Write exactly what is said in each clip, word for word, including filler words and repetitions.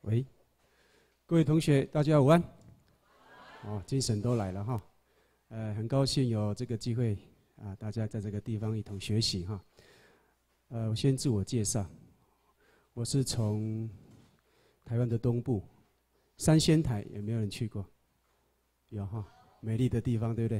喂，各位同学，大家午安。哦，精神都来了哈。呃，很高兴有这个机会啊，大家在这个地方一同学习哈。呃，我先自我介绍，我是从台湾的东部三仙台，有没有人去过？有哈，美丽的地方，对不对？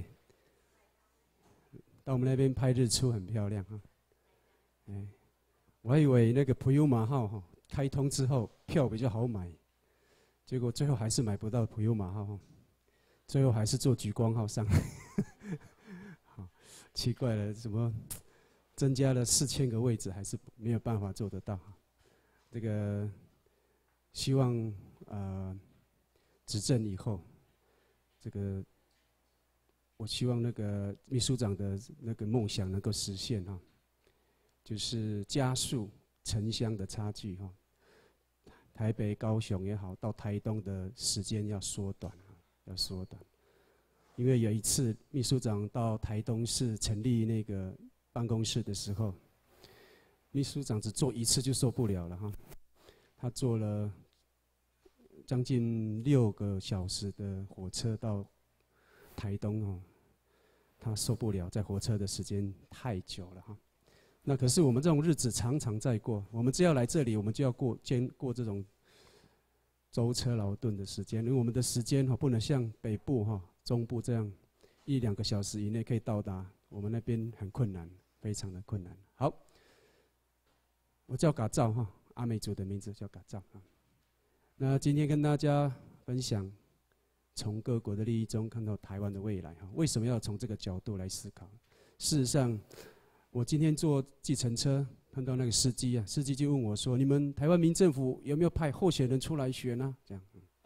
到我们那边拍日出很漂亮哈。哎，我还以为那个普悠玛号哈开通之后票比较好买，结果最后还是买不到普悠玛号，最后还是坐莒光号上来。好，奇怪了，怎么增加了四千个位置，还是没有办法做得到？这个希望呃执政以后，这个我希望那个秘书长的那个梦想能够实现哈，就是加速城乡的差距哈。台北、高雄也好，到台东的时间要缩短，要缩短。因为有一次秘书长到台东市成立那个办公室的时候，秘书长只坐一次就受不了了哈，他坐了将近六个小时的火车到台东哦，他受不了，在火车的时间太久了哈。那可是我们这种日子常常在过，我们只要来这里，我们就要过兼过这种舟车劳顿的时间，因为我们的时间哈不能像北部哈、中部这样一两个小时以内可以到达，我们那边很困难，非常的困难。好，我叫嘎照哈，阿美族的名字叫嘎照啊。那今天跟大家分享，从各国的利益中看到台湾的未来哈，为什么要从这个角度来思考？事实上，我今天坐计程车，碰到那个司机啊，司机就问我说：“你们台湾民政府有没有派候选人出来选呢？”这样，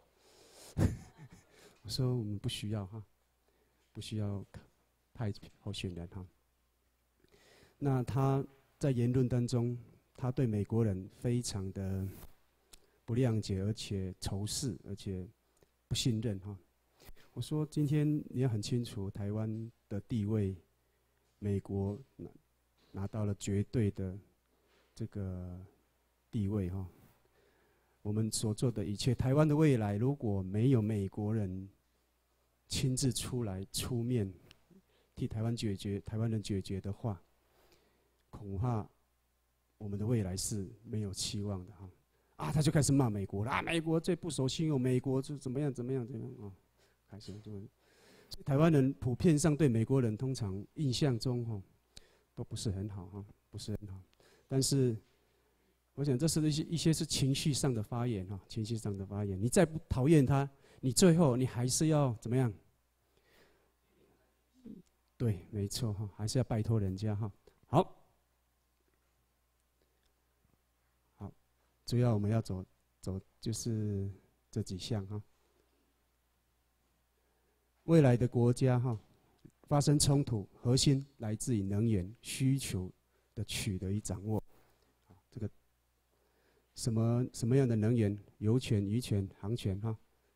我说我们不需要哈，不需要派候选人哈。那他在言论当中，他对美国人非常的不谅解，而且仇视，而且不信任哈。我说今天你要很清楚台湾的地位，美国拿到了绝对的这个地位哈，我们所做的一切，台湾的未来如果没有美国人亲自出来出面替台湾解决、台湾人解决的话，恐怕我们的未来是没有期望的哈。啊，他就开始骂美国了啊，美国最不守信用，美国就怎么样怎么样怎么样啊，开始就，所以台湾人普遍上对美国人通常印象中哈。都不是很好哈，不是很好。但是，我想这是一些一些是情绪上的发言哈，情绪上的发言。你再不讨厌他，你最后你还是要怎么样？对，没错哈，还是要拜托人家哈。好，好，主要我们要走走就是这几项哈。未来的国家哈。发生冲突，核心来自于能源需求的取得与掌握。这个什么什么样的能源？油权、渔权、航权哈。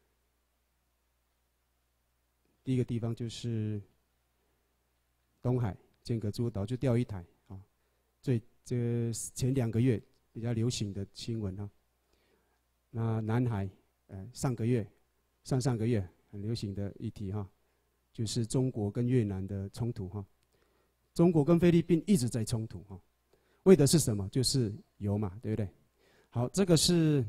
第一个地方就是东海尖阁诸岛，就钓鱼台啊。最这前两个月比较流行的新闻哈。那南海，呃，上个月、上上个月很流行的议题哈。就是中国跟越南的冲突哈，中国跟菲律宾一直在冲突哈，为的是什么？就是油嘛，对不对？好，这个是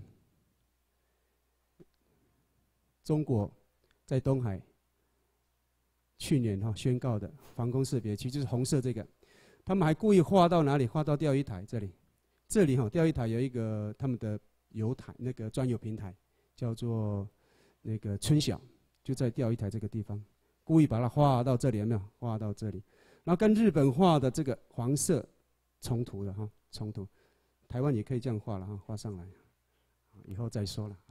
中国在东海去年哈宣告的防空识别区，就是红色这个，他们还故意画到哪里？画到钓鱼台这里，这里哈钓鱼台有一个他们的油台那个专有平台，叫做那个春晓，就在钓鱼台这个地方。故意把它画到这里，有没有？画到这里，然后跟日本画的这个黄色冲突的哈，冲突。台湾也可以这样画了哈，画上来，以后再说了。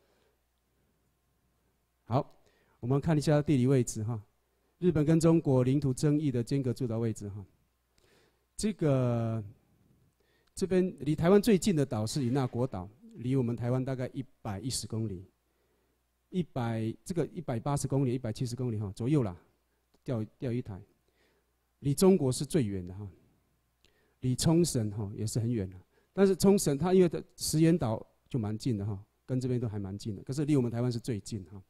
好，我们看一下地理位置哈，日本跟中国领土争议的间隔诸岛位置哈。这个这边离台湾最近的岛是与那国岛，离我们台湾大概一百一十公里。一百这个一百八十公里、一百七十公里哈左右啦，钓钓鱼台，离中国是最远的哈，离冲绳哈也是很远的。但是冲绳它因为它石垣岛就蛮近的哈， 跟这边都还蛮近的，可是离我们台湾是最近哈。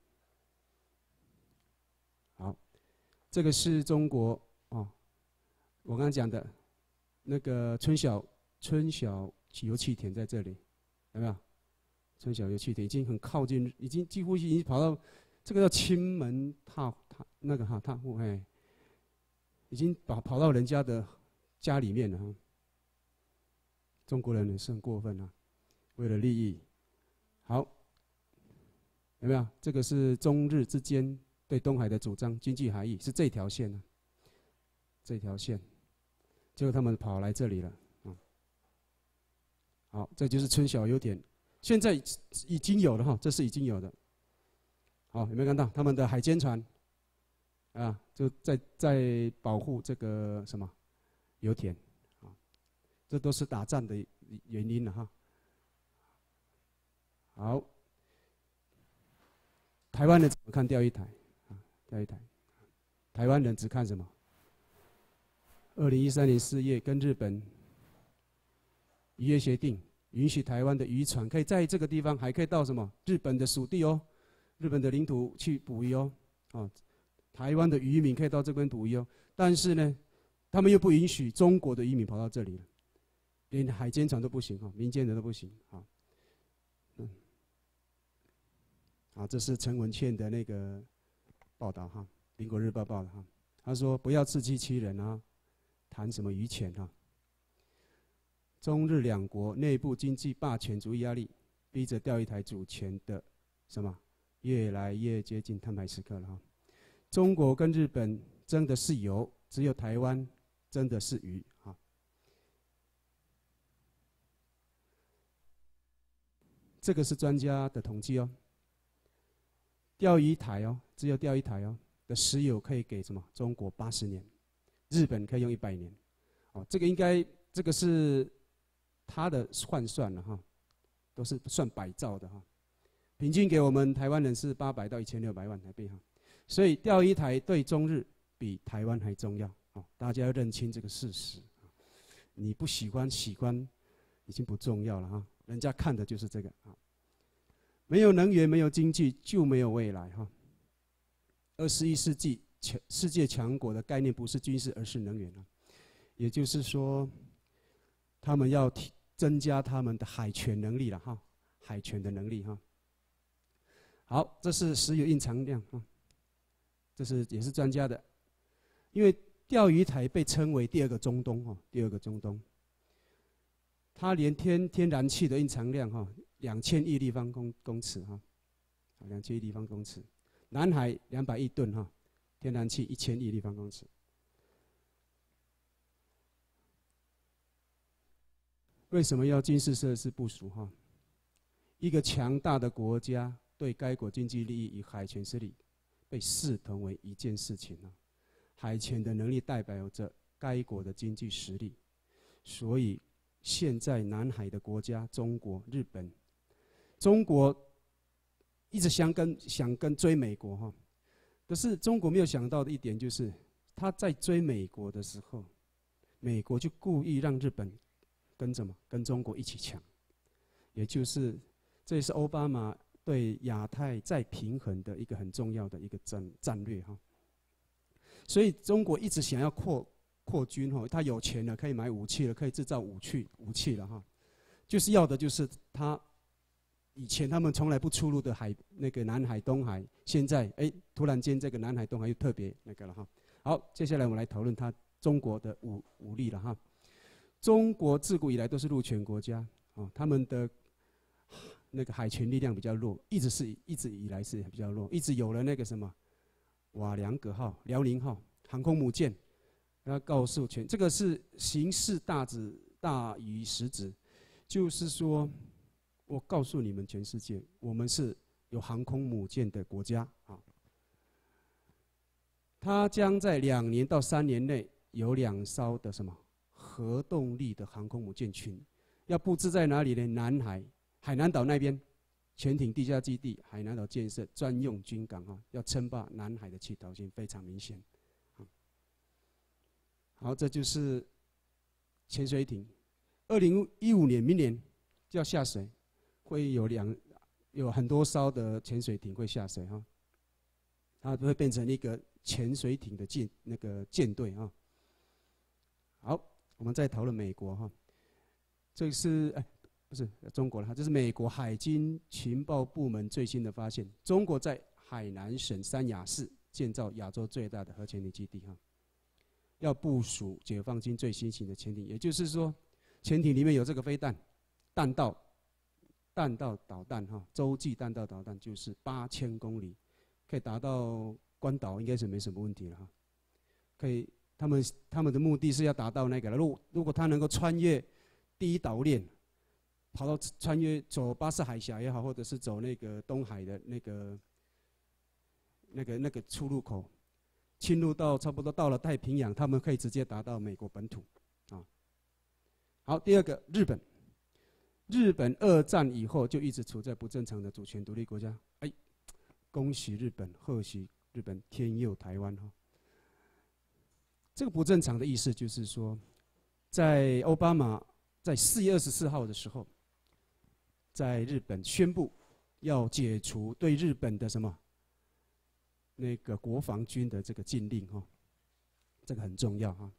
好，这个是中国哦，我刚刚讲的那个春晓春晓油气田在这里，有没有？春晓油气田已经很靠近，已经几乎已经跑到这个叫青门踏踏那个哈踏户哎，已经跑跑到人家的家里面了哈。中国人也是很过分啊，为了利益。好，有没有？这个是中日之间对东海的主张，经济海域是这条线啊，这条线，结果他们跑来这里了啊。好，这就是春晓油田。现在已经有了哈，这是已经有的。好，有没有看到他们的海监船啊？就在在保护这个什么油田啊？这都是打仗的原因了哈。好，台湾人怎么看钓鱼台啊？钓鱼台，台湾人只看什么？二零一三年四月跟日本渔业协定。允许台湾的渔船可以在这个地方，还可以到什么日本的属地哦，日本的领土去捕鱼哦，啊，台湾的渔民可以到这边捕鱼哦。但是呢，他们又不允许中国的渔民跑到这里了，连海监船都不行哈，民间的都不行啊。嗯，啊，这是陈文茜的那个报道哈，《民国日报》报的哈，他说不要自欺欺人啊，谈什么渔权啊。中日两国内部经济霸权主义压力，逼着钓鱼台主权的什么越来越接近摊牌时刻了哈。中国跟日本争的是油，只有台湾争的是鱼哈。这个是专家的统计哦。钓鱼台哦，只有钓鱼台哦的石油可以给什么中国八十年，日本可以用一百年。哦，这个应该这个是。他的换算了哈，都是算百兆的哈，平均给我们台湾人是八百到一千六百万台币哈，所以钓鱼台对中日比台湾还重要哦，大家要认清这个事实。你不喜欢喜欢已经不重要了哈，人家看的就是这个啊。没有能源，没有经济，就没有未来哈。二十一世纪强世界强国的概念不是军事，而是能源啊，也就是说，他们要提。增加他们的海权能力了哈，海权的能力哈。好，这是石油蕴藏量哈，这是也是专家的，因为钓鱼台被称为第二个中东哈，第二个中东，它连天天然气的蕴藏量哈，两千亿立方公公尺哈，两千亿立方公尺，南海两百亿吨哈，天然气一千亿立方公尺。为什么要军事设施部署？哈，一个强大的国家对该国经济利益与海权势力被视同为一件事情啊。海权的能力代表着该国的经济实力，所以现在南海的国家中国、日本，中国一直想跟想跟追美国哈，可是中国没有想到的一点就是，他在追美国的时候，美国就故意让日本。跟什么？跟中国一起抢，也就是这也是奥巴马对亚太再平衡的一个很重要的一个战战略哈。所以中国一直想要扩扩军哈，他有钱了，可以买武器了，可以制造武器武器了哈，就是要的就是他以前他们从来不出入的海那个南海、东海，现在哎突然间这个南海、东海又特别那个了哈。好，接下来我们来讨论他中国的武武力了哈。中国自古以来都是陆权国家，哦，他们的那个海权力量比较弱，一直是一直以来是比较弱，一直有了那个什么瓦良格号、辽宁号航空母舰，要告诉全这个是形式大指大于实质，就是说，我告诉你们全世界，我们是有航空母舰的国家啊。它将在两年到三年内有两艘的什么？核动力的航空母舰群，要布置在哪里呢？南海、海南岛那边，潜艇地下基地、海南岛建设专用军港哈，要称霸南海的企图心非常明显。好，这就是潜水艇。二零一五年，明年就要下水，会有两有很多艘的潜水艇会下水哈，它会变成一个潜水艇的舰那个舰队哈。好，我们再讨论美国哈，这是哎不是中国了哈，这是美国海军情报部门最新的发现，中国在海南省三亚市建造亚洲最大的核潜艇基地哈，要部署解放军最新型的潜艇，也就是说，潜艇里面有这个飞弹、弹道、弹道导弹哈，洲际弹道导弹就是八千公里，可以达到关岛，应该是没什么问题了哈。可以，他们他们的目的是要达到那个，如果如果他能够穿越第一岛链，跑到穿越走巴士海峡也好，或者是走那个东海的那个那个那个出入口，侵入到差不多到了太平洋，他们可以直接达到美国本土啊。好，第二个日本。日本二战以后就一直处在不正常的主权独立国家，哎，恭喜日本，贺喜日本，天佑台湾哈。这个不正常的意思就是说，在奥巴马在四月二十四号的时候，在日本宣布要解除对日本的什么那个国防军的这个禁令哈，这个很重要哈。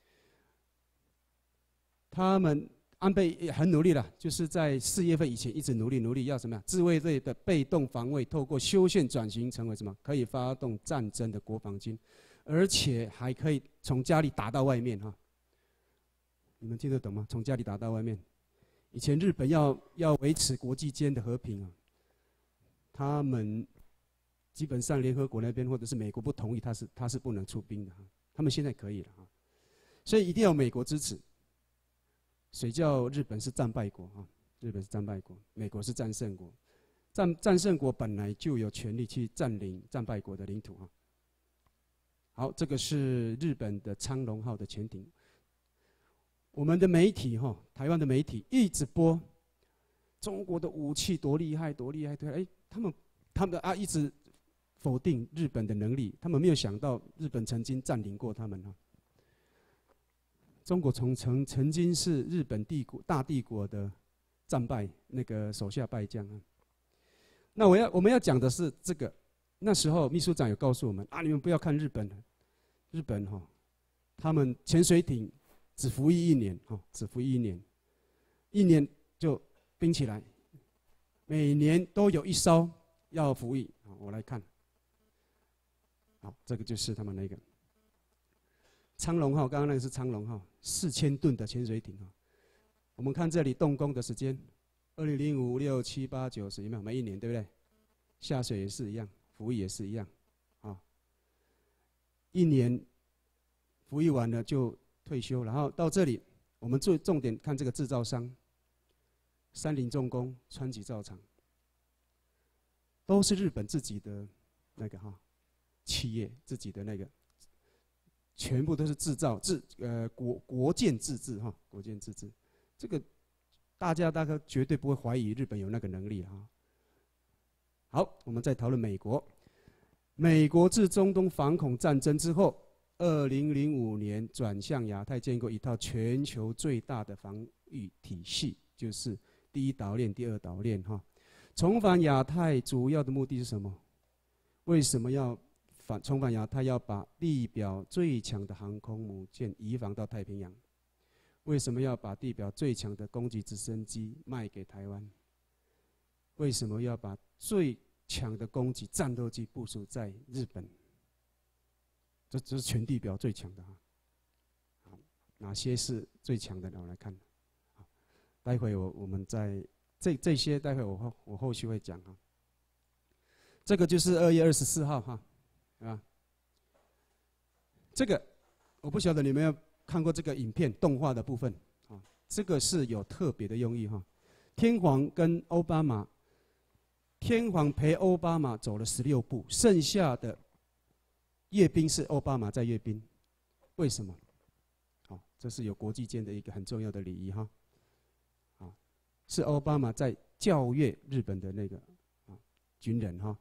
他们安倍也很努力了，就是在四月份以前一直努力努力，要什么呀？自卫队的被动防卫透过修宪转型成为什么？可以发动战争的国防军，而且还可以从家里打到外面哈。你们听得懂吗？从家里打到外面。以前日本要要维持国际间的和平啊，他们基本上联合国那边或者是美国不同意，他是他是不能出兵的哈。他们现在可以了哈，所以一定要美国支持。谁叫日本是战败国啊？日本是战败国，美国是战胜国。战战胜国本来就有权利去占领战败国的领土啊。好，这个是日本的苍龙号的潜艇。我们的媒体哈，台湾的媒体一直播中国的武器多厉害，多厉害，对，哎，他们他们啊一直否定日本的能力，他们没有想到日本曾经占领过他们啊。中国从曾曾经是日本帝国大帝国的战败那个手下败将啊。那我要我们要讲的是这个，那时候秘书长有告诉我们啊，你们不要看日本，日本哈、哦，他们潜水艇只服役一年哈、哦，只服役一年，一年就冰起来，每年都有一艘要服役啊。我来看，好，这个就是他们那个。苍龙号，刚刚那个是苍龙号，四千吨的潜水艇哈。我们看这里动工的时间，二零零五六七八九十，有没有？每一年对不对？下水也是一样，服役也是一样，啊，一年服役完了就退休，然后到这里，我们最重点看这个制造商，三菱重工、川崎造厂，都是日本自己的那个哈企业，自己的那个。全部都是制造自呃国国建自制哈，国建自制，这个大家大概绝对不会怀疑日本有那个能力哈。好，我们再讨论美国。美国自中东反恐战争之后，二零零五年转向亚太，建构一套全球最大的防御体系，就是第一岛链、第二岛链哈。重返亚太主要的目的是什么？为什么要？反重返亚太要把地表最强的航空母舰移防到太平洋，为什么要把地表最强的攻击直升机卖给台湾？为什么要把最强的攻击战斗机部署在日本？这这是全地表最强的哈。好，哪些是最强的？我来看。好，待会我我们在这这些，待会我后我后续会讲哈。这个就是二月二十四号哈。啊，这个我不晓得你们有看过这个影片动画的部分啊，这个是有特别的用意哈。天皇跟奥巴马，天皇陪奥巴马走了十六步，剩下的阅兵是奥巴马在阅兵，为什么？好，这是有国际间的一个很重要的礼仪哈。啊，是奥巴马在教阅日本的那个啊军人哈。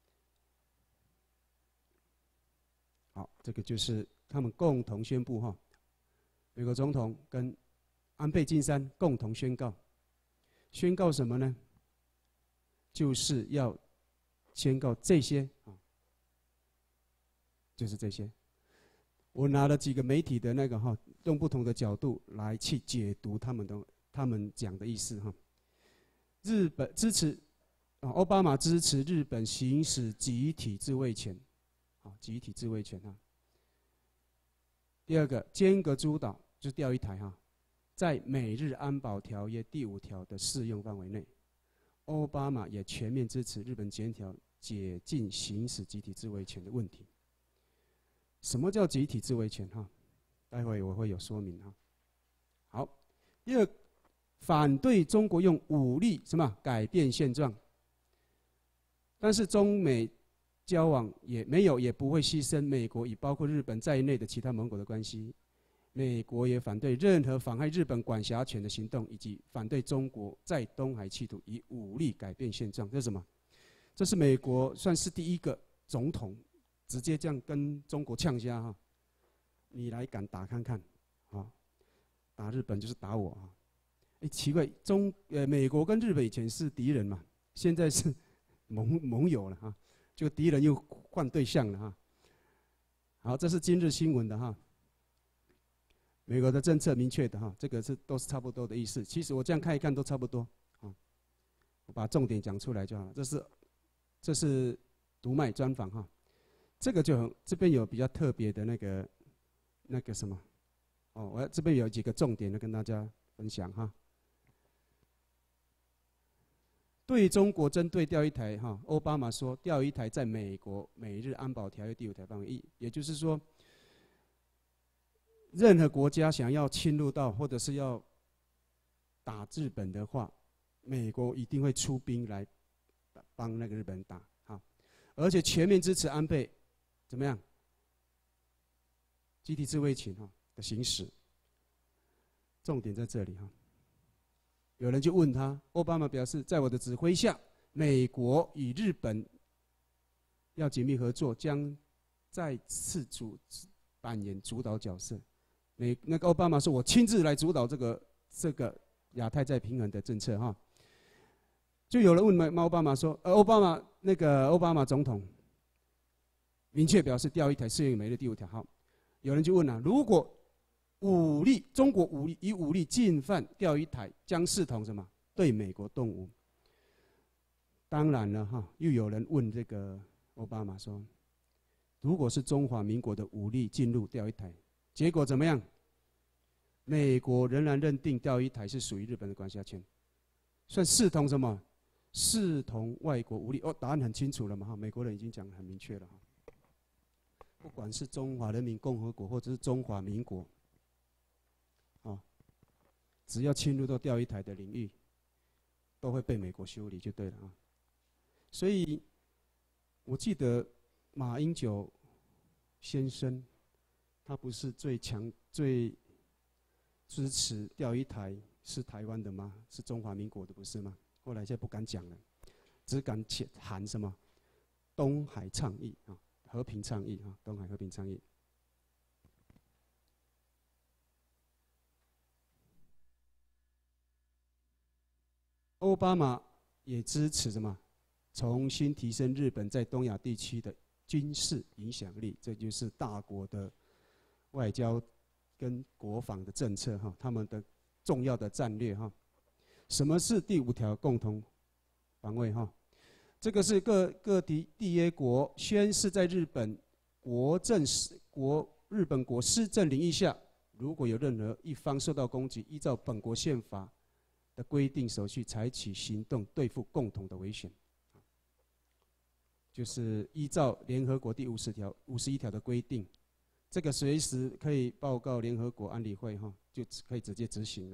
好，这个就是他们共同宣布哈，美国总统跟安倍晋三共同宣告，宣告什么呢？ 就是要宣告这些啊，就是这些。我拿了几个媒体的那个哈，用不同的角度来去解读他们的他们讲的意思哈。日本支持啊，奥巴马支持日本行使集体自卫权，啊，集体自卫权哈。第二个，尖阁诸岛就是钓鱼台哈，在美日安保条约第五条的适用范围内，奥巴马也全面支持日本检讨解禁行使集体自卫权的问题。什么叫集体自卫权哈？待会我会有说明哈。好，第二，反对中国用武力什么改变现状，但是中美交往也没有也不会牺牲美国与包括日本在内的其他盟国的关系。美国也反对任何妨害日本管辖权的行动，以及反对中国在东海企图以武力改变现状。这是什么？这是美国算是第一个总统直接这样跟中国呛下哈，你来敢打看看，啊，打日本就是打我啊！哎，奇怪，中呃美国跟日本以前是敌人嘛，现在是盟盟友了哈，就敌人又换对象了哈。好，这是今日新闻的哈。美国的政策明确的哈，这个是都是差不多的意思。其实我这样看一看都差不多啊，我把重点讲出来就好了。这是这是读卖专访哈，这个就很这边有比较特别的那个那个什么哦，我这边有几个重点要跟大家分享哈。对中国针对钓鱼台哈，奥巴马说钓鱼台在美国美日安保条约第五条范围，也就是说，任何国家想要侵入到或者是要打日本的话，美国一定会出兵来帮那个日本人打哈，而且全面支持安倍怎么样？集体自卫权哈的行使，重点在这里哈。有人就问他，奥巴马表示，在我的指挥下，美国与日本要紧密合作，将再次主扮演主导角色。美那个奥巴马说，我亲自来主导这个这个亚太再平衡的政策哈。就有人问奥巴马说，呃，奥巴马那个奥巴马总统明确表示，钓鱼台适用美日第五条。好，有人就问了、啊，如果武力，中国武力以武力进犯钓鱼台，将视同什么？对美国动武。当然了哈，又有人问这个奥巴马说，如果是中华民国的武力进入钓鱼台，结果怎么样？美国仍然认定钓鱼台是属于日本的管辖权，算视同什么？视同外国武力。哦，答案很清楚了嘛哈，美国人已经讲得很明确了哈。不管是中华人民共和国或者是中华民国。啊，只要侵入到钓鱼台的领域，都会被美国修理就对了啊。所以，我记得马英九先生，他不是最强、最支持钓鱼台是台湾的吗？是中华民国的不是吗？后来现在不敢讲了，只敢喊什么东海倡议啊，和平倡议啊，东海和平倡议。奥巴马也支持什么？重新提升日本在东亚地区的军事影响力，这就是大国的外交跟国防的政策哈，他们的重要的战略哈。什么是第五条共同防卫哈？这个是各各缔缔约国宣誓在日本国政国日本国施政领域下，如果有任何一方受到攻击，依照本国宪法的规定手续采取行动对付共同的危险，就是依照联合国第五十条、五十一条的规定，这个随时可以报告联合国安理会哈，就可以直接执行了。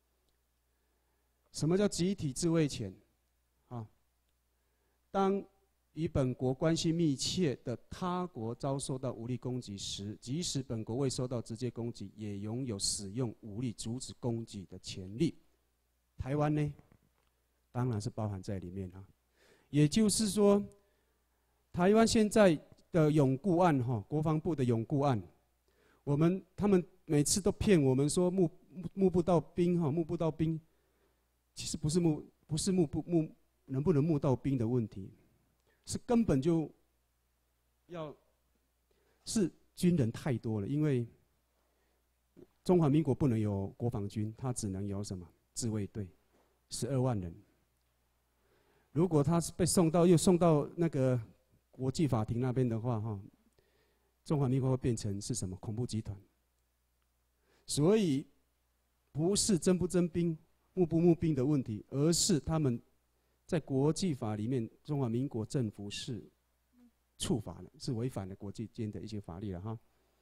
什么叫集体自卫权？啊，当与本国关系密切的他国遭受到武力攻击时，即使本国未受到直接攻击，也拥有使用武力阻止攻击的权利。台湾呢，当然是包含在里面哈。也就是说，台湾现在的永固案哈，国防部的永固案，我们他们每次都骗我们说募募不到兵哈，募不到兵，其实不是募不是募不募能不能募到兵的问题，是根本就要是军人太多了，因为中华民国不能有国防军，它只能有什么自卫队，十二万人。如果他是被送到又送到那个国际法庭那边的话，哈，中华民国会变成是什么恐怖集团？所以不是征不征兵、募不募兵的问题，而是他们在国际法里面，中华民国政府是触法的，是违反了国际间的一些法律了哈。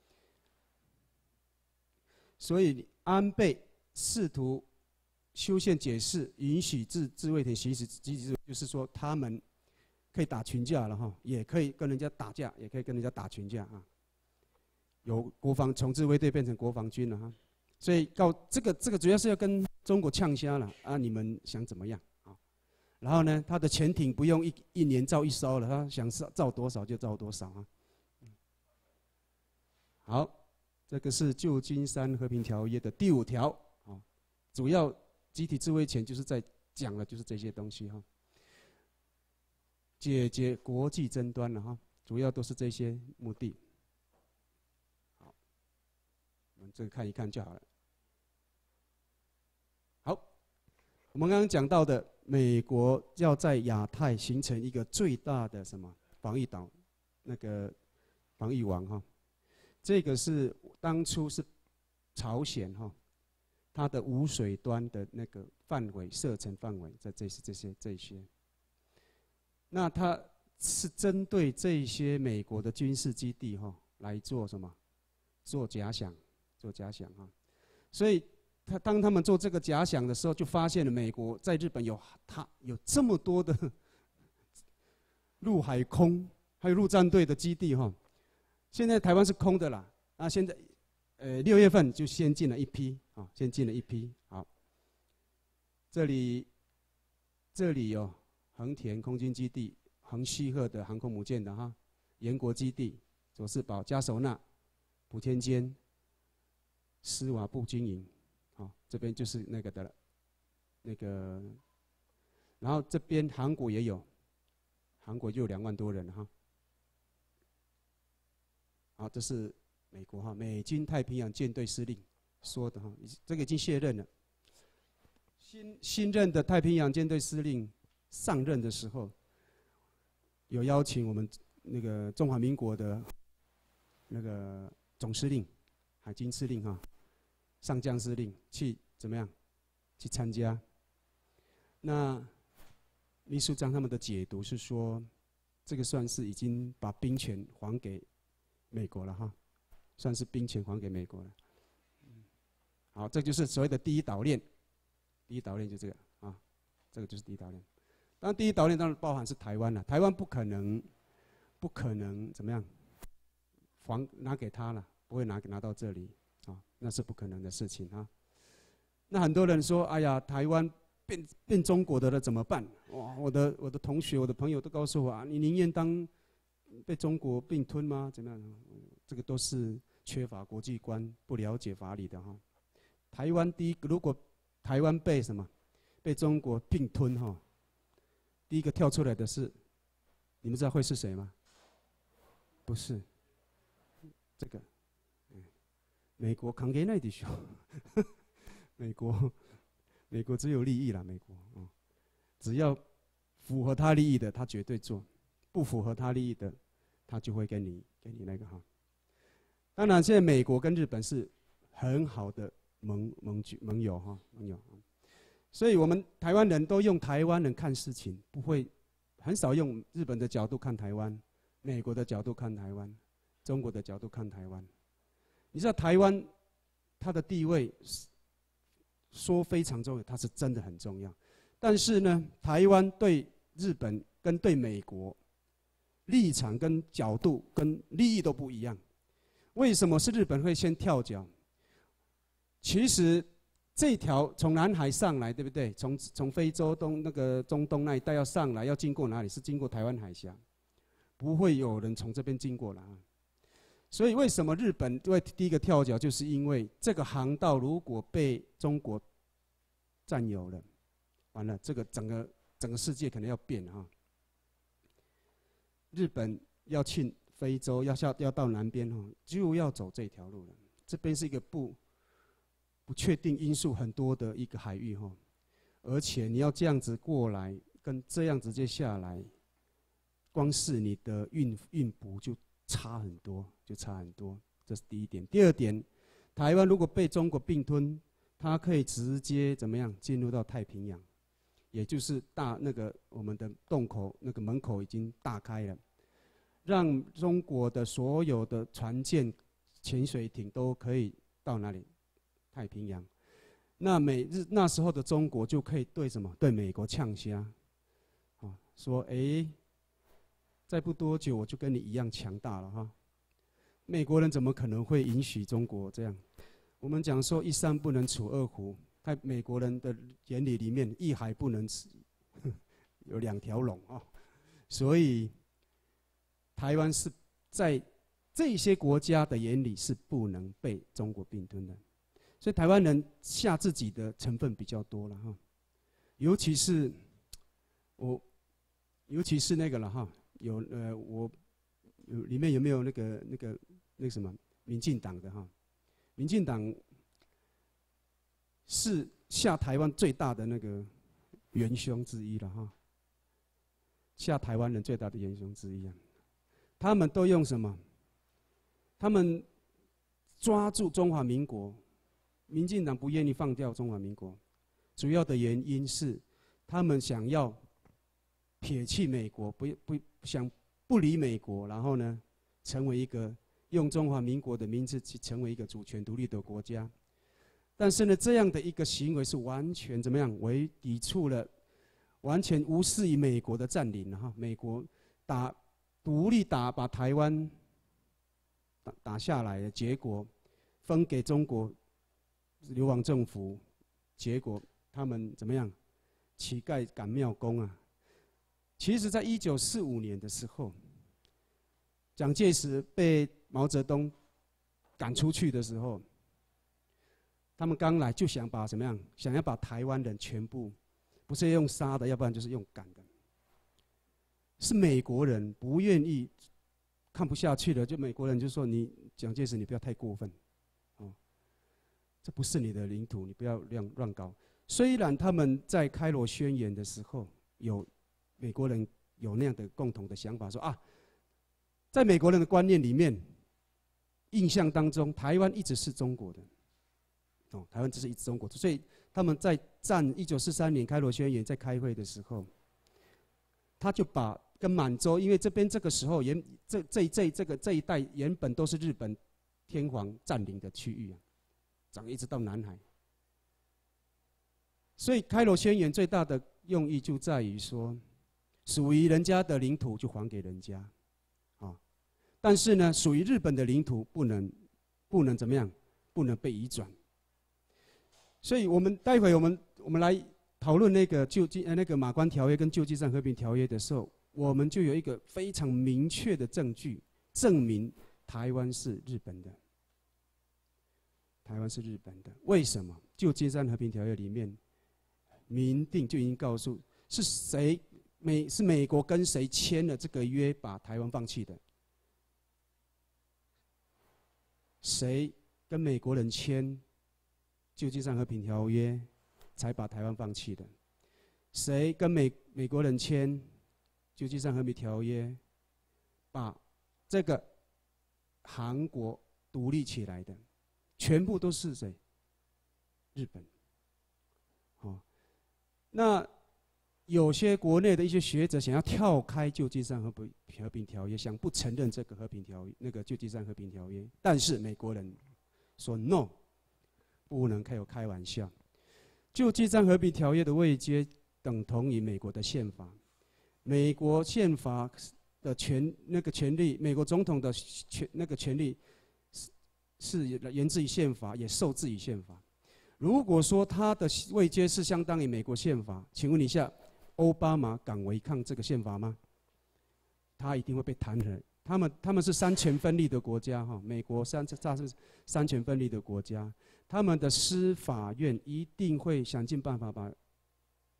所以安倍试图修宪解释，允许自自卫权行使积极，就是说他们可以打群架了哈，也可以跟人家打架，也可以跟人家打群架啊。由国防从自卫队变成国防军了哈，所以告这个这个主要是要跟中国呛虾了啊，你们想怎么样啊？然后呢，他的潜艇不用一一年造一艘了，他想造造多少就造多少啊。好，这个是旧金山和平条约的第五条啊，主要集体自卫权就是在讲的就是这些东西哈，解决国际争端了哈，主要都是这些目的。好，我们这个看一看就好了。好，我们刚刚讲到的，美国要在亚太形成一个最大的什么防御岛，那个防御网哈，这个是当初是朝鲜哈。它的无水端的那个范围射程范围，在这些这些这些，那它是针对这些美国的军事基地哈来做什么？做假想，做假想哈。所以他当他们做这个假想的时候，就发现了美国在日本有它有这么多的陆海空还有陆战队的基地哈。现在台湾是空的啦，啊现在。呃，六月份就先进了一批啊，先进了一批。好，这里这里有横田空军基地、横须贺的航空母舰的哈，延国基地、佐世保、加手纳、普天间、斯瓦布军营，好，这边就是那个的了，那个，然后这边韩国也有，韩国就有两万多人哈。好，这是。美国哈，美军太平洋舰队司令说的哈，这个已经卸任了。新新任的太平洋舰队司令上任的时候，有邀请我们那个中华民国的那个总司令、海军司令哈、上将司令去怎么样去参加？那秘书长他们的解读是说，这个算是已经把兵权还给美国了哈。算是兵权还给美国了，好，这就是所谓的第一岛链。第一岛链就这个啊，这个就是第一岛链。当然，第一岛链当然包含是台湾了，台湾不可能，不可能怎么样，还拿给他了，不会拿拿到这里啊，那是不可能的事情啊。那很多人说，哎呀，台湾变变中国的了怎么办？哇，我的我的同学、我的朋友都告诉我啊，你宁愿当被中国并吞吗？怎么样？这个都是。缺乏国际观，不了解法理的哈。台湾第一个，如果台湾被什么被中国并吞哈，第一个跳出来的是，你们知道会是谁吗？不是，这个，嗯，美国扛给那的时候，美国，美国只有利益啦，美国啊，只要符合他利益的，他绝对做；不符合他利益的，他就会跟你给你那个哈。当然，现在美国跟日本是很好的盟盟盟友哈盟友，所以我们台湾人都用台湾人看事情，不会很少用日本的角度看台湾，美国的角度看台湾，中国的角度看台湾。你知道台湾它的地位说非常重要，它是真的很重要。但是呢，台湾对日本跟对美国立场跟角度跟利益都不一样。为什么是日本会先跳脚？其实这条从南海上来，对不对？从从非洲东那个中东那一带要上来，要经过哪里？是经过台湾海峡，不会有人从这边经过了啊。所以为什么日本会第一个跳脚？就是因为这个航道如果被中国占有了，完了这个整个整个世界可能要变哈。日本要进非洲，要下要到南边哈，就要走这条路了。这边是一个不不确定因素很多的一个海域哈，而且你要这样子过来，跟这样直接下来，光是你的运运补就差很多，就差很多。这是第一点。第二点，台湾如果被中国并吞，它可以直接怎么样进入到太平洋？也就是大那个我们的洞口那个门口已经大开了，让中国的所有的船舰、潜水艇都可以到哪里？太平洋。那美日那时候的中国就可以对什么？对美国呛虾，啊，说哎、欸，再不多久我就跟你一样强大了哈。美国人怎么可能会允许中国这样？我们讲说一山不能除二虎。在美国人的眼里里面，一海不能吃，有两条龙啊，所以台湾是在这些国家的眼里是不能被中国并吞的，所以台湾人下自己的成分比较多了哈，尤其是我，尤其是那个了哈，有呃我有里面有没有那个那个那个什么民进党的哈，民进党。是下台湾最大的那个元凶之一了哈，下台湾人最大的元凶之一啊。他们都用什么？他们抓住中华民国，民进党不愿意放掉中华民国，主要的原因是他们想要撇弃美国，不不想不理美国，然后呢，成为一个用中华民国的名字去成为一个主权独立的国家。但是呢，这样的一个行为是完全怎么样？为抵触了，完全无视于美国的占领哈。美国打独立打把台湾打打下来的结果，分给中国流亡政府，结果他们怎么样？乞丐赶庙公啊！其实，在一九四五年的时候，蒋介石被毛泽东赶出去的时候。他们刚来就想把怎么样？想要把台湾人全部，不是用杀的，要不然就是用赶的。是美国人不愿意，看不下去了，就美国人就说：“你蒋介石，你不要太过分，哦，这不是你的领土，你不要乱乱搞。”虽然他们在开罗宣言的时候，有美国人有那样的共同的想法，说啊，在美国人的观念里面，印象当中，台湾一直是中国的。哦，台湾这是一直中国，所以他们在战一九四三年开罗宣言在开会的时候，他就把跟满洲，因为这边这个时候原这这这这个这一带原本都是日本天皇占领的区域啊，长一直到南海，所以开罗宣言最大的用意就在于说，属于人家的领土就还给人家，啊，但是呢，属于日本的领土不能不能怎么样，不能被移转。所以我们待会我们我们来讨论那个旧金呃那个马关条约跟旧金山和平条约的时候，我们就有一个非常明确的证据，证明台湾是日本的。台湾是日本的，为什么？旧金山和平条约里面明定就已经告诉是谁美是美国跟谁签了这个约，把台湾放弃的？谁跟美国人签？旧金山和平条约才把台湾放弃的，谁跟美美国人签旧金山和平条约，把这个韩国独立起来的，全部都是谁？日本。哦，那有些国内的一些学者想要跳开旧金山和平和平条约，想不承认这个和平条约，那个旧金山和平条约，但是美国人说 no。不能开有开玩笑，旧金山和平条约的位阶等同于美国的宪法，美国宪法的权那个权利，美国总统的权那个权利是是源自于宪法，也受制于宪法。如果说他的位阶是相当于美国宪法，请问一下，奥巴马敢违抗这个宪法吗？他一定会被弹劾。他们他们是三权分立的国家哈，美国三这是三权分立的国家。他们的司法院一定会想尽办法把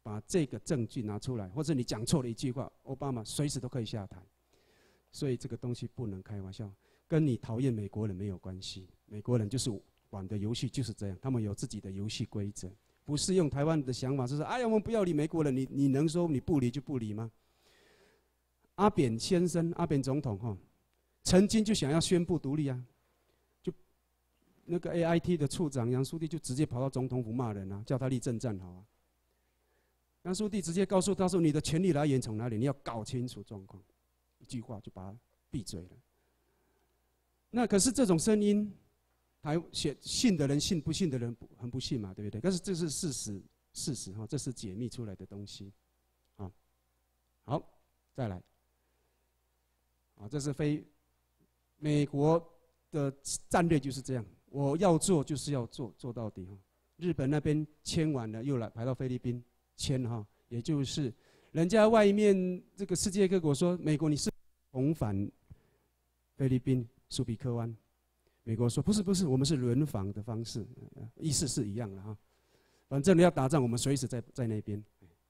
把这个证据拿出来，或者你讲错了一句话，奥巴马随时都可以下台。所以这个东西不能开玩笑，跟你讨厌美国人没有关系。美国人就是玩的游戏就是这样，他们有自己的游戏规则，不是用台湾的想法，就是哎呀，我们不要理美国人，你你能说你不理就不理吗？阿扁先生，阿扁总统哈，曾经就想要宣布独立啊，就那个 A I T 的处长杨书记就直接跑到总统府骂人啊，叫他立正站好啊。杨书记直接告诉他说：“你的权利来源从哪里？你要搞清楚状况。”一句话就把他闭嘴了。那可是这种声音，台信的人信，不信的人很不信嘛，对不对？但是这是事实，事实哈，这是解密出来的东西。啊，好，再来。啊，这是非美国的战略就是这样，我要做就是要做，做到底哈。日本那边签完了，又来排到菲律宾签哈，也就是人家外面这个世界各国说美国你是重返菲律宾苏比克湾，美国说不是不是，我们是轮防的方式，意思是一样的哈。反正你要打仗，我们随时在在那边。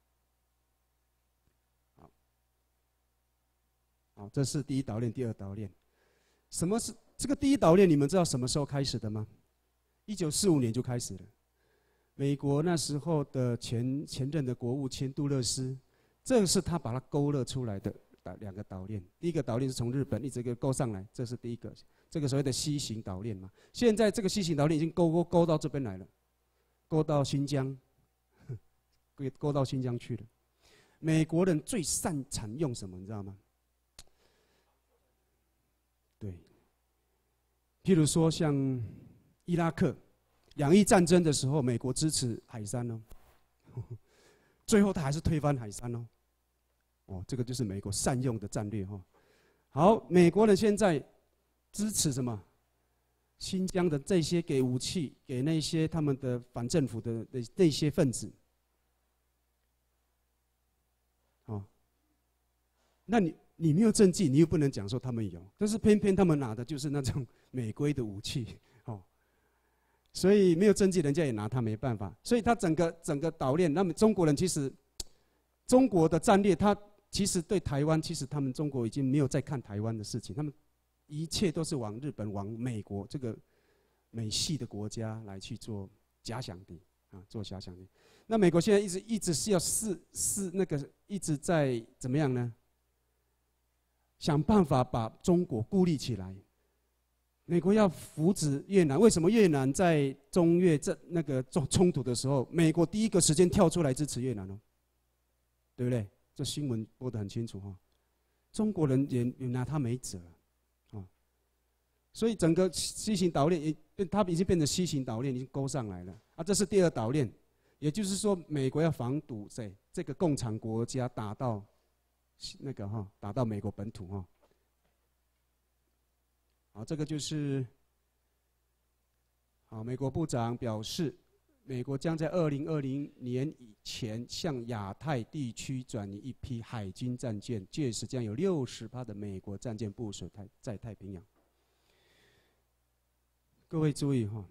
好，好，这是第一岛链，第二岛链。什么是这个第一岛链？你们知道什么时候开始的吗？一九四五年就开始了。美国那时候的前前任的国务卿杜勒斯，这是他把它勾勒出来的两个岛链。第一个岛链是从日本一直给勾上来，这是第一个，这个所谓的西行岛链嘛。现在这个西行岛链已经勾勾勾到这边来了，勾到新疆，勾勾到新疆去了。美国人最擅长用什么，你知道吗？对，譬如说像伊拉克。两伊战争的时候，美国支持海珊哦，最后他还是推翻海珊哦。哦，这个就是美国善用的战略哈。好，美国人现在支持什么？新疆的这些给武器给那些他们的反政府的那些分子。哦，那你你没有证据，你又不能讲说他们有，但是偏偏他们拿的就是那种美规的武器。所以没有证据，人家也拿他没办法。所以他整个整个岛链，那么中国人其实，中国的战略，他其实对台湾，其实他们中国已经没有在看台湾的事情，他们一切都是往日本、往美国这个美系的国家来去做假想敌啊，做假想敌。那美国现在一直一直是要试试那个一直在怎么样呢？想办法把中国孤立起来。美国要扶植越南，为什么越南在中越这那个冲冲突的时候，美国第一个时间跳出来支持越南哦，对不对？这新闻播得很清楚哈。中国人也也拿他没辙啊，所以整个西行岛链也，它已经变成西行岛链，已经勾上来了啊。这是第二岛链，也就是说，美国要防堵谁？这个共产国家打到那个哈，打到美国本土哈。好，这个就是好。美国部长表示，美国将在二零二零年以前向亚太地区转移一批海军战舰，届时将有六十趴的美国战舰部署在在太平洋。各位注意哈，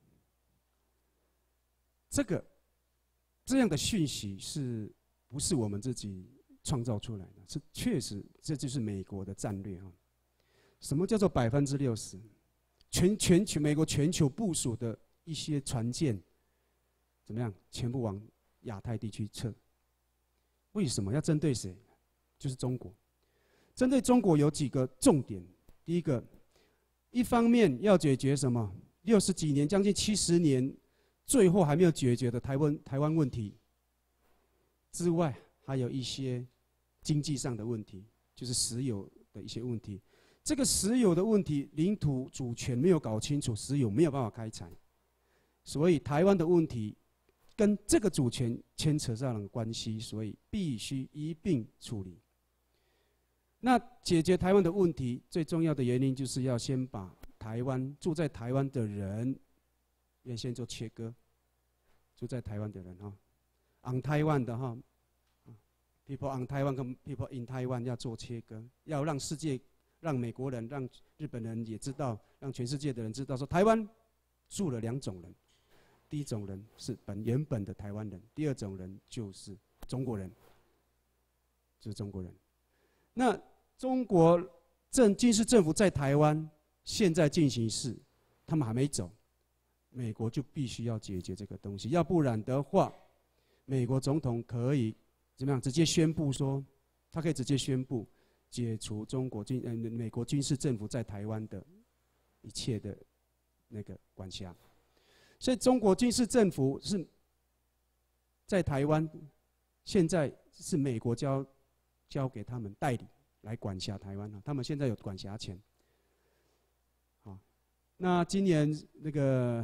这个这样的讯息是不是我们自己创造出来的？是确实，这就是美国的战略哈。什么叫做百分之六十？全全球美国全球部署的一些船舰，怎么样？全部往亚太地区撤。为什么要针对谁？就是中国。针对中国有几个重点。第一个，一方面要解决什么？六十几年，将近七十年，最后还没有解决的台湾台湾问题之外，还有一些经济上的问题，就是石油的一些问题。这个石油的问题，领土主权没有搞清楚，石油没有办法开采，所以台湾的问题跟这个主权牵扯上了关系，所以必须一并处理。那解决台湾的问题最重要的原因，就是要先把台湾住在台湾的人，要先做切割。住在台湾的人哈 ，on Taiwan 的哈 ，people on Taiwan 跟 people in Taiwan 要做切割，要让世界。让美国人、让日本人也知道，让全世界的人知道，说台湾住了两种人，第一种人是本原本的台湾人，第二种人就是中国人，就是中国人。那中国政军事政府在台湾现在进行式，他们还没走，美国就必须要解决这个东西，要不然的话，美国总统可以怎么样？直接宣布说，他可以直接宣布解除中国军呃美国军事政府在台湾的一切的那个管辖。所以中国军事政府是在台湾，现在是美国交交给他们代理来管辖台湾，他们现在有管辖权。好，那今年那个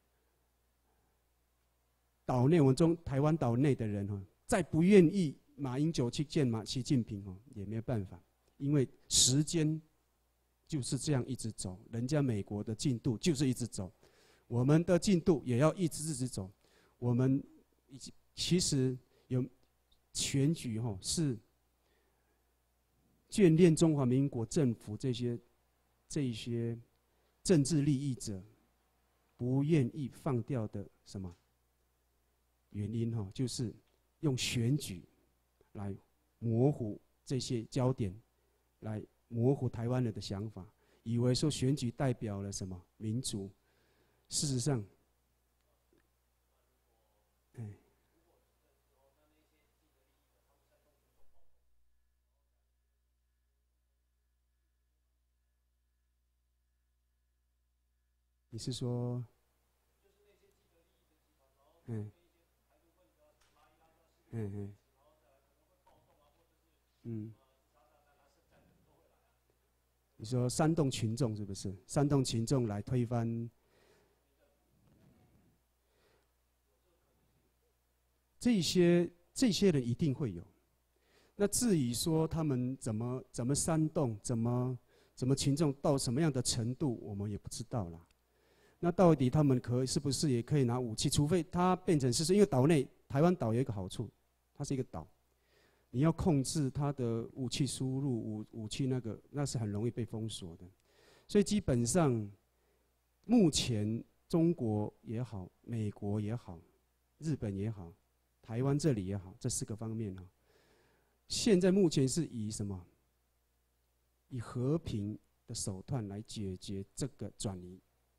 岛内，我们中台湾岛内的人哈，再不愿意马英九去见马习近平哦，也没有办法，因为时间就是这样一直走，人家美国的进度就是一直走。我们的进度也要一直一直走。我们其实有选举哈，是眷恋中华民国政府这些这些政治利益者不愿意放掉的什么原因哈，就是用选举来模糊这些焦点，来模糊台湾人的想法，以为说选举代表了什么民主。事实上，哎，你是说，嗯，嗯嗯嗯，你说煽动群众是不是？煽动群众来推翻？这些这些人一定会有。那至于说他们怎么怎么煽动，怎么怎么群众到什么样的程度，我们也不知道啦。那到底他们可是不是也可以拿武器？除非它变成是，因为岛内台湾岛有一个好处，它是一个岛，你要控制它的武器输入、武武器那个，那是很容易被封锁的。所以基本上，目前中国也好，美国也好，日本也好，台湾这里也好，这四个方面哈，现在目前是以什么？以和平的手段来解决这个转移。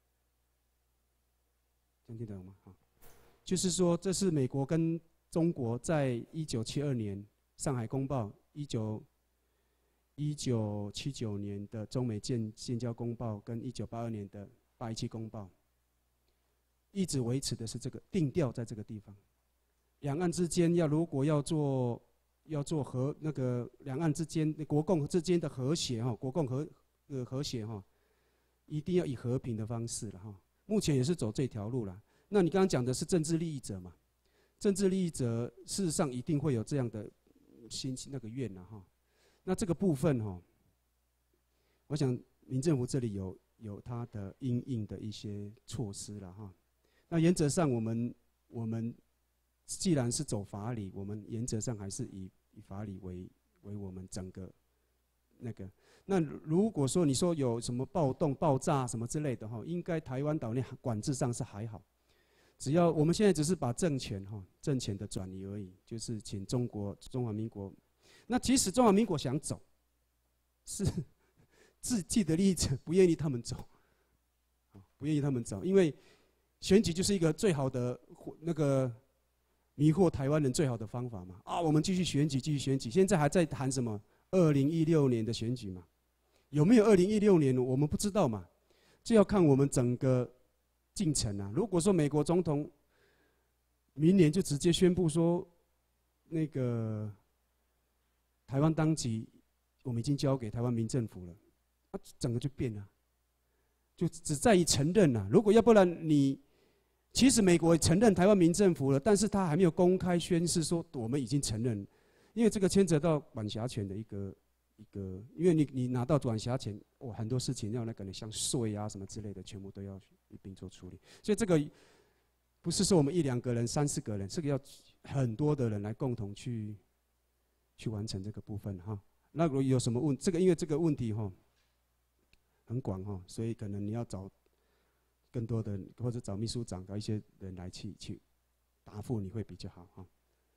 这样听得懂吗？好，就是说，这是美国跟中国在一九七二年上海公报，一九一九七九年的中美建建交公报，跟一九八二年的八一七公报，一直维持的是这个定调在这个地方。两岸之间要如果要做要做和那个两岸之间国共之间的和谐哈，国共和呃和谐哈，一定要以和平的方式了哈。目前也是走这条路了。那你刚刚讲的是政治利益者嘛？政治利益者事实上一定会有这样的心那个愿呐哈。那这个部分哈，我想民政府这里有有它的因应的一些措施了哈。那原则上我们我们。既然是走法理，我们原则上还是以以法理为为我们整个那个。那如果说你说有什么暴动、爆炸什么之类的哈，应该台湾岛内管制上是还好，只要我们现在只是把政权哈政权的转移而已，就是请中国中华民国。那即使中华民国想走，是自既得利益者不愿意他们走，不愿意他们走，因为选举就是一个最好的那个。迷惑台湾人最好的方法嘛？啊，我们继续选举，继续选举。现在还在谈什么二零一六年的选举嘛？有没有二零一六年？我们不知道嘛，就要看我们整个进程啊。如果说美国总统明年就直接宣布说，那个台湾当局我们已经交给台湾民政府了，啊，整个就变了，就只在于承认了。如果要不然你。其实美国承认台湾民政府了，但是他还没有公开宣示说我们已经承认，因为这个牵扯到管辖权的一个一个，因为你你拿到管辖权，哇，很多事情要那个像税啊什么之类的，全部都要一并做处理。所以这个不是说我们一两个人、三四个人，这个要很多的人来共同去去完成这个部分哈。那如果有什么问，这个因为这个问题哈很广哈，所以可能你要找。更多的或者找秘书长找一些人来去去答复你会比较好哈。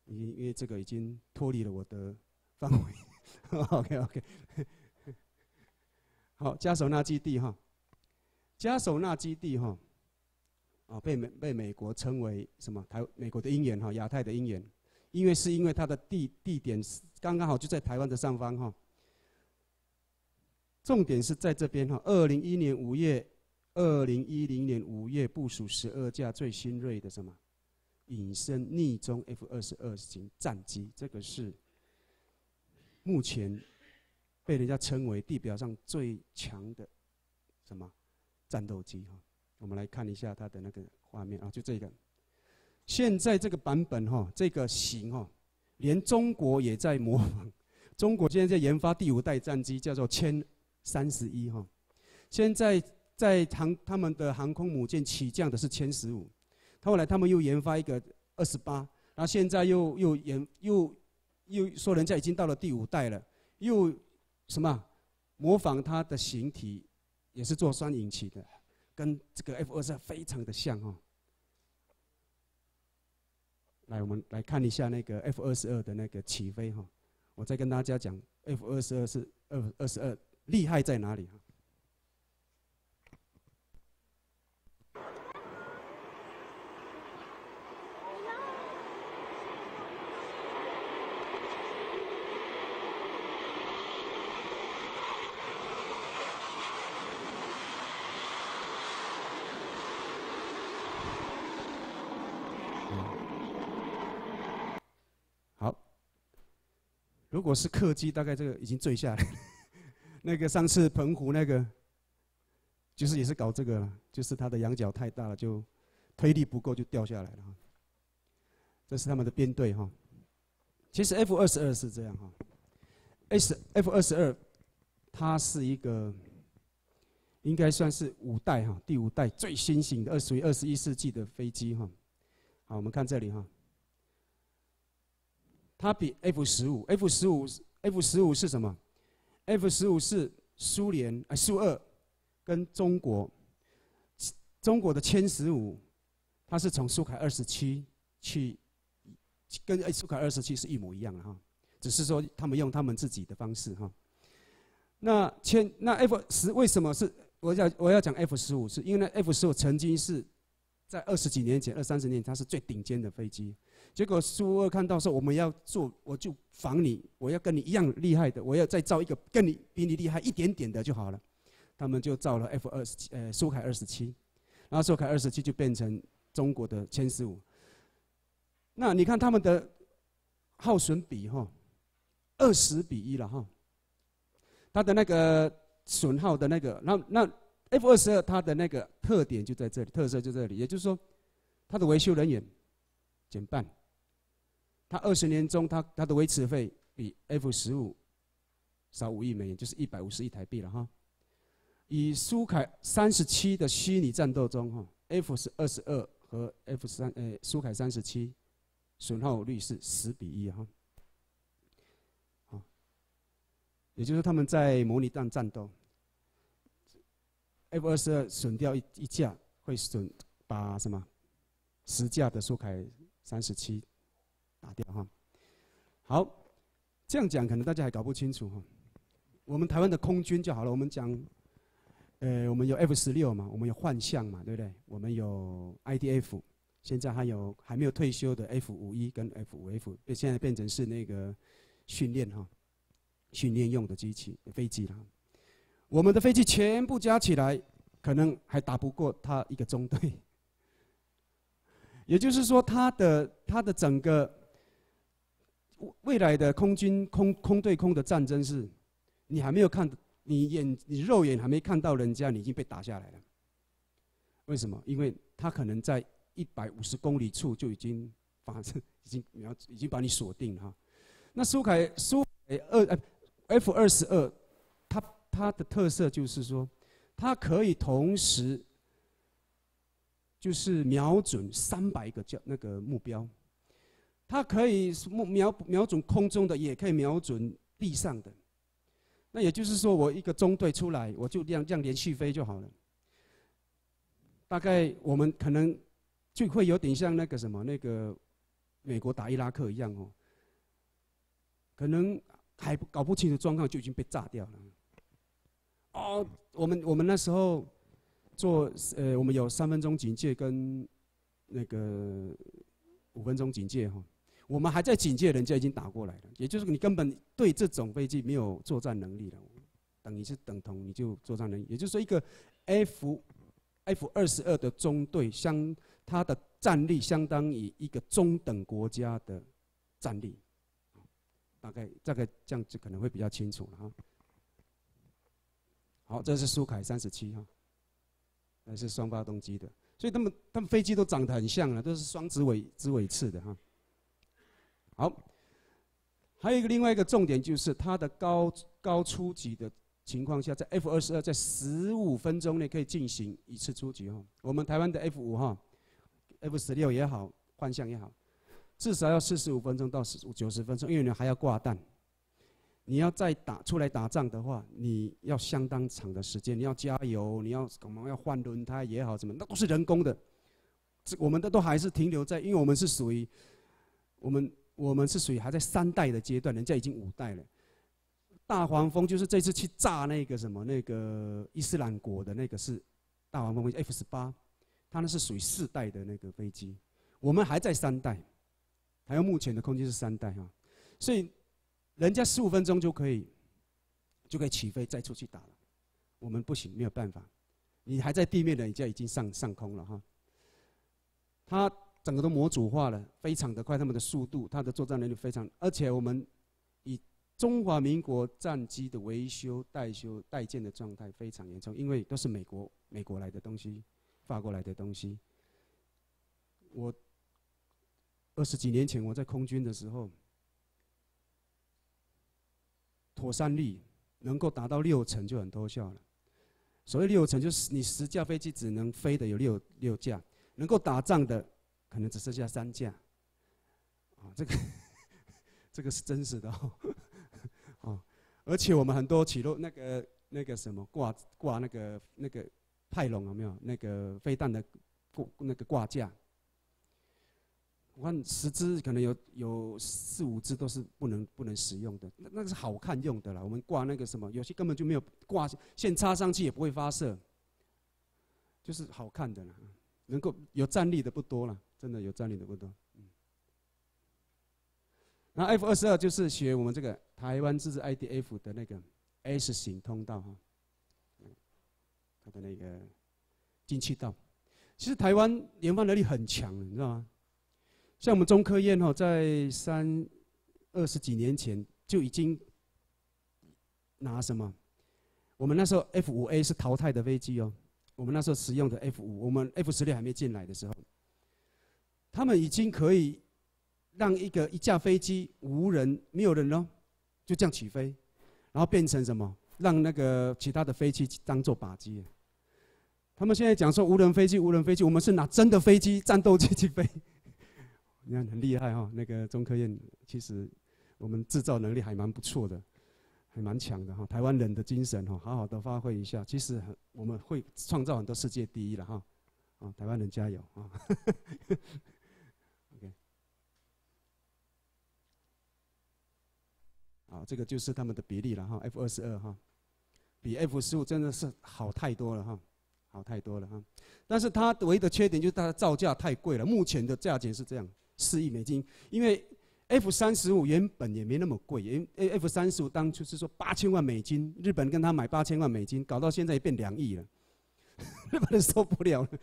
因因为这个已经脱离了我的范围。OK OK， 好，加手纳基地哈，加手纳基地哈，啊，被美被美国称为什么？台美国的鹰眼哈，亚太的鹰眼，因为是因为它的地地点刚刚好就在台湾的上方哈。重点是在这边哈，二零一一年五月，二零一零年五月部署十二架最新锐的什么隐身逆中 F 二十二型战机，这个是目前被人家称为地表上最强的什么战斗机哈。我们来看一下它的那个画面啊，就这个。现在这个版本哈，这个型哈，连中国也在模仿。中国现在在研发第五代战机，叫做歼三十一哈。现在在航他们的航空母舰起降的是歼十五，后来他们又研发一个二十八，然后现在又又研又又说人家已经到了第五代了，又什么模仿它的形体，也是做双引擎的，跟这个 F 二十二非常的像哈。来，我们来看一下那个 F 二十二的那个起飞哈。我再跟大家讲 F 二十二是 F 二十二厉害在哪里哈。如果是客机，大概这个已经坠下来。那个上次澎湖那个，就是也是搞这个了，就是它的仰角太大了，就推力不够就掉下来了。这是他们的编队哈。其实 F 二十二是这样哈 ，S F 二十二它是一个应该算是五代哈，第五代最新型的，二属于二十一世纪的飞机哈。好，我们看这里哈。它比 F 十五 F 十五 F 十五是什么 ？F 十五是苏联啊苏二跟中国，中国的歼十五，它是从苏凯二十七去，跟苏凯二十七是一模一样的哈，只是说他们用他们自己的方式哈。那歼那 F 十为什么是我要我要讲 F 十五？是因为那 F 十五曾经是在二十几年前、二三十年前，它是最顶尖的飞机。结果苏二看到说我们要做，我就仿你，我要跟你一样厉害的，我要再造一个跟你比你厉害一点点的就好了。他们就造了 F 二十七，呃，苏凯二十七，然后苏凯二十七就变成中国的歼十五。那你看他们的耗损比哈，二十比一了哈。它的那个损耗的那个，那那 F 二十二它的那个特点就在这里，特色就在这里，也就是说，它的维修人员减半。它二十年中，它它的维持费比 F 十五少五亿美元，就是一百五十亿台币了哈。以苏凯三十七的虚拟战斗中哈 ，F 是二十二和 F 三呃苏凯三十七损耗率是十比一哈。好，也就是他们在模拟战战斗 ，F 二十二损掉一一架，会损把什么十架的苏凯三十七。打掉哈，好，这样讲可能大家还搞不清楚哈。我们台湾的空军就好了，我们讲，呃，我们有 F 十六嘛，我们有幻象嘛，对不对？我们有 I D F， 现在还有还没有退休的 F 五一跟 F 五 F， 现在变成是那个训练哈，训练用的机器飞机了。我们的飞机全部加起来，可能还打不过他一个中队。也就是说，它的它的整个未来的空军空空对空的战争是，你还没有看，你眼你肉眼还没看到人家，你已经被打下来了。为什么？因为他可能在一百五十公里处就已经发生，已经瞄已经把你锁定了哈。那苏凯苏凯二呃 F 二十二，它它的特色就是说，它可以同时就是瞄准三百个叫那个目标。它可以瞄瞄准空中的，也可以瞄准地上的。那也就是说，我一个中队出来，我就这样这样连续飞就好了。大概我们可能就会有点像那个什么那个美国打伊拉克一样哦，可能还搞不清楚状况就已经被炸掉了。哦，我们我们那时候做呃，我们有三分钟警戒跟那个五分钟警戒哈，我们还在警戒，人家已经打过来了，也就是你根本对这种飞机没有作战能力了，等于是等同你就作战能力，也就是说一个 F F 二十二的中队相它的战力相当于一个中等国家的战力，大概大概这样子可能会比较清楚了哈。好，这是苏凯三十七哈，那是双发动机的，所以他们他们飞机都长得很像了，都是双直尾直尾翅的哈。好，还有一个另外一个重点就是它的高高初级的情况下，在 F 二十二在十五分钟内可以进行一次出击哈。我们台湾的 F 五哈 ，F 十六也好，幻象也好，至少要四十五分钟到九十分钟，因为你还要挂弹。你要再打出来打仗的话，你要相当长的时间，你要加油，你要可能要换轮胎也好，什么那都是人工的。这我们的都还是停留在，因为我们是属于我们我们是属于还在三代的阶段，人家已经五代了。大黄蜂就是这次去炸那个什么那个伊斯兰国的那个是大黄蜂 F 十八，它那是属于四代的那个飞机，我们还在三代，台湾目前的空军是三代哈，所以人家十五分钟就可以就可以起飞再出去打了，我们不行，没有办法，你还在地面的，人家已经上上空了哈，它整个都模组化了，非常的快，他们的速度，它的作战能力非常，而且我们以中华民国战机的维修、代修、代建的状态非常严重，因为都是美国美国来的东西，法国来的东西。我二十几年前我在空军的时候，妥善率能够达到六成就很偷笑了。所谓六成，就是你十架飞机只能飞的有六六架，能够打仗的可能只剩下三架。啊，这个这个是真实的哦。哦，而且我们很多起落那个那个什么挂挂那个那个派笼有没有？那个飞弹的挂那个挂架，我看十只可能有有四五只都是不能不能使用的，那那是好看用的啦。我们挂那个什么，有些根本就没有挂线插上去也不会发射，就是好看的啦。能够有战力的不多了，真的有战力的不多。嗯。那 F 二十二就是学我们这个台湾自制 I D F 的那个 S 型通道哈，它的那个进气道。其实台湾研发能力很强，你知道吗？像我们中科院哈，在三二十几年前就已经拿什么？我们那时候 F 五 A 是淘汰的飞机哦，我们那时候使用的 F 五，我们 F 十六还没进来的时候，他们已经可以让一个一架飞机无人没有人哦，就这样起飞，然后变成什么？让那个其他的飞机当做靶机。他们现在讲说无人飞机，无人飞机，我们是拿真的飞机、战斗机去飞。你看很厉害哈、哦，那个中科院其实我们制造能力还蛮不错的，还蛮强的哈、哦。台湾人的精神哈、哦，好好的发挥一下，其实很我们会创造很多世界第一了哈。啊，台湾人加油啊！OK， 啊，这个就是他们的比例了哈 ，F 二十二哈，比 F 十五真的是好太多了哈。好太多了哈，但是它唯一的缺点就是它的造价太贵了。目前的价钱是这样，四亿美金。因为 F 三十五原本也没那么贵，因为 F 三十五当初是说八千万美金，日本跟他买八千万美金，搞到现在也变两亿了，日本人受不了了。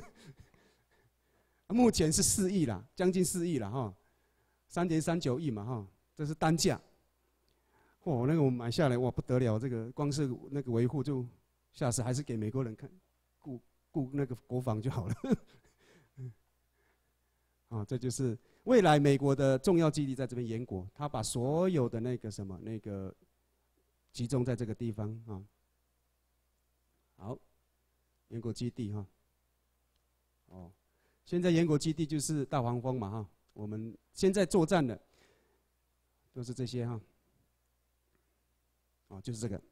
目前是四亿啦，将近四亿了哈，三点三九亿嘛哈，这是单价。哦，那个我买下来哇不得了，这个光是那个维护就下次还是给美国人看。顾顾那个国防就好了，啊，这就是未来美国的重要基地在这边延国，他把所有的那个什么那个集中在这个地方啊。好，延国基地哈，哦，现在延国基地就是大黄蜂嘛哈，我们现在作战的都是这些哈，哦，就是这个。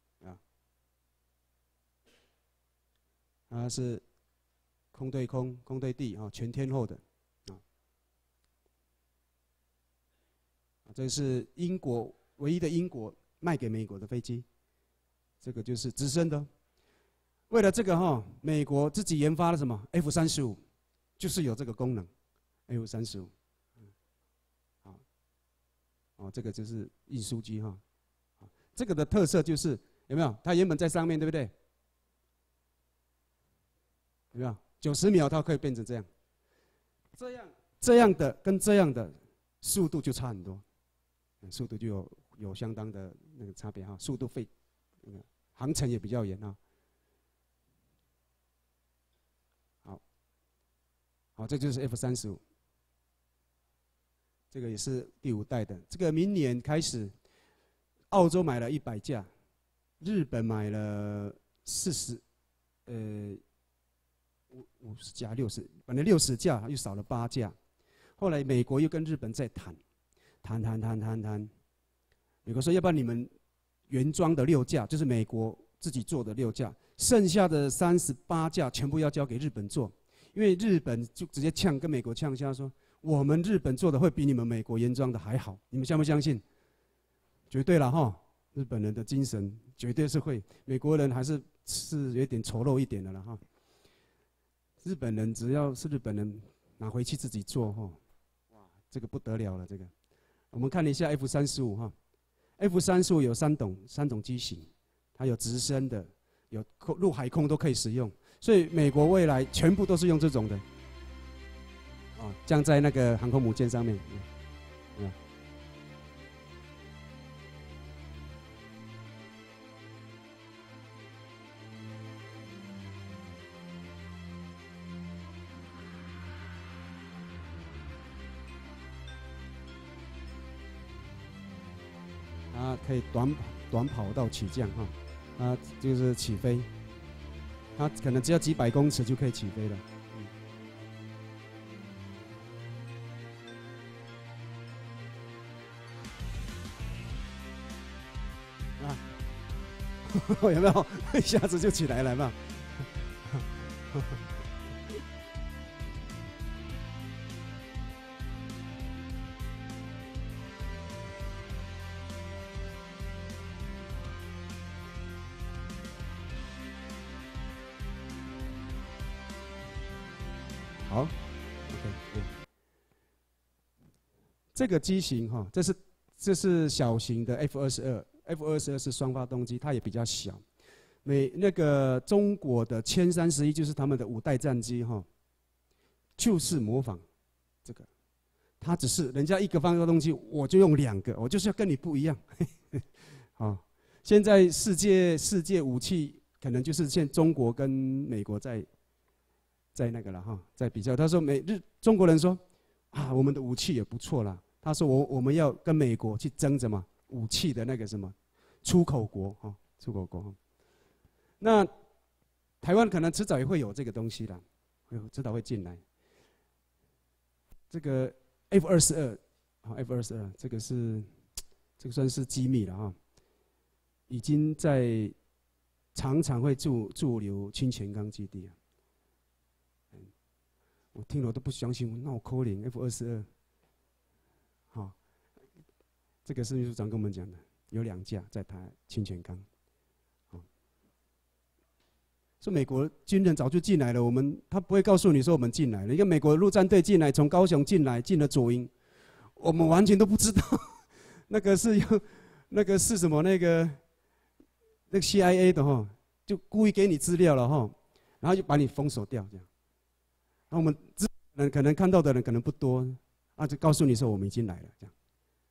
它是空对空、空对地啊，全天候的啊。 这是英国唯一的英国卖给美国的飞机，这个就是直升的。为了这个哈，美国自己研发了什么 F 三十五，就是有这个功能 ，F 三十五，好，哦，这个就是运输机哈，这个的特色就是有没有？它原本在上面，对不对？有没有？九十秒它可以变成这样，这样这样的跟这样的速度就差很多，速度就有有相当的那个差别哈，速度费，那个航程也比较远啊。好，好，这就是 F 三十五，这个也是第五代的。这个明年开始，澳洲买了一百架，日本买了四十，呃，五五十架六十，本来六十架又少了八架，后来美国又跟日本在谈，谈谈谈谈谈，美国说要不然你们原装的六架，就是美国自己做的六架，剩下的三十八架全部要交给日本做，因为日本就直接呛跟美国呛下说，我们日本做的会比你们美国原装的还好，你们相不相信？绝对了哈，日本人的精神绝对是会，美国人还是是有点丑陋一点的了哈。日本人只要是日本人拿回去自己做哈，哇，这个不得了了这个。我们看一下 F 三十五哈 ，F 三十五有三种三种机型，它有直升的，有陆海空都可以使用，所以美国未来全部都是用这种的，啊，降在那个航空母舰上面，嗯嗯它可以短短跑道起降哈，它就是起飞，它可能只要几百公尺就可以起飞了。嗯、啊，有没有一下子就起来了嘛？好 ，OK， 嗯，这个机型哈，这是这是小型的 F 二十二 ，F 二十二是双发动机，它也比较小。美那个中国的歼三十一就是他们的五代战机哈，就是模仿这个，它只是人家一个发动机，我就用两个，我就是要跟你不一样。好，现在世界世界武器可能就是现中国跟美国在。在那个了哈，在比较，他说美日中国人说啊，我们的武器也不错啦。他说我我们要跟美国去争什么武器的那个什么出口国哈，出口国。那台湾可能迟早也会有这个东西啦，会迟早会进来。这个 F 二十二，好 F 二十二，这个是这个算是机密了哈，已经在常常会驻驻留清泉岗基地啊。我听了我都不相信，那我可能 F 二十二，好，这个是秘书长跟我们讲的，有两架在台清泉岗，好，说美国军人早就进来了，我们他不会告诉你说我们进来了，一个美国陆战队进来，从高雄进来，进了左营，我们完全都不知道，那个是有，那个是什么那个，那个 C I A 的哈，就故意给你资料了哈，然后就把你封锁掉这样。那我们人可能看到的人可能不多，啊，就告诉你说我们已经来了，这样。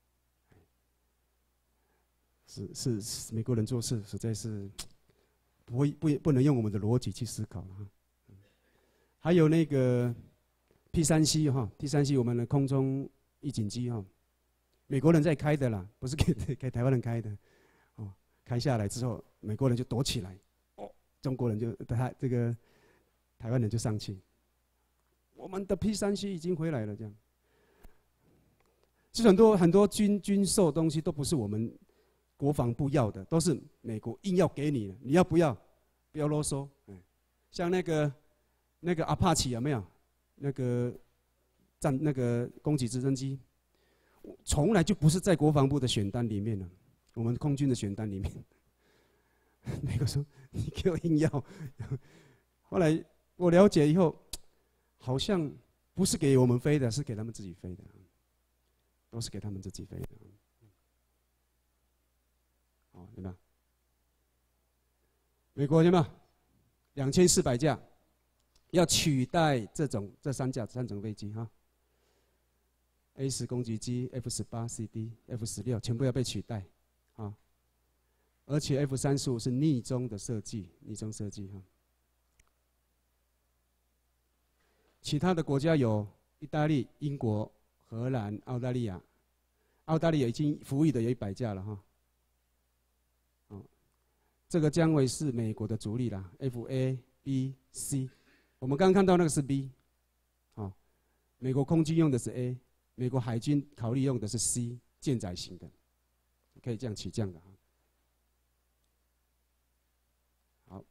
是是是，美国人做事实在是不会不不能用我们的逻辑去思考了哈。还有那个 P 三 C 哈 ，P 三 C 我们的空中预警机哈，美国人在开的啦，不是给给台湾人开的，哦，开下来之后，美国人就躲起来，哦，中国人就台这个台湾人就上去。我们的 P 三 C 已经回来了，这样。其实很多很多军军售东西都不是我们国防部要的，都是美国硬要给你的，你要不要？不要啰嗦。嗯，像那个那个阿帕奇有没有？那个战那个攻击直升机， 从来就不是在国防部的选单里面了，我们空军的选单里面。美国说你给我硬要，后来我了解以后，好像不是给我们飞的，是给他们自己飞的，都是给他们自己飞的。好，有没有？美国有没有？两千四百架，要取代这种这三架三种飞机哈。A 十攻击机、F 十八 C D、F 十六全部要被取代啊！而且 F 三十五是逆中的设计，逆中设计哈。其他的国家有意大利、英国、荷兰、澳大利亚，澳大利亚已经服役的有一百架了哈。哦，这个将会是美国的主力啦 ，F A、B、C。我们刚刚看到那个是 B， 哦，美国空军用的是 A， 美国海军考虑用的是 C 舰载型的，可以这样起降的哈。好，